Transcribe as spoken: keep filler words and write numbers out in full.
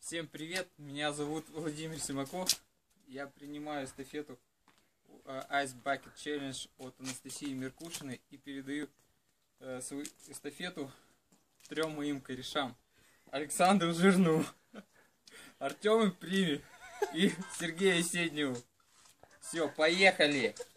Всем привет, меня зовут Владимир Симаков. Я принимаю эстафету Ice Bucket Challenge от Анастасии Меркушиной и передаю э, свою эстафету трем моим корешам: Александру Жирнову, Артему Приме и Сергею Седневу. Все, поехали!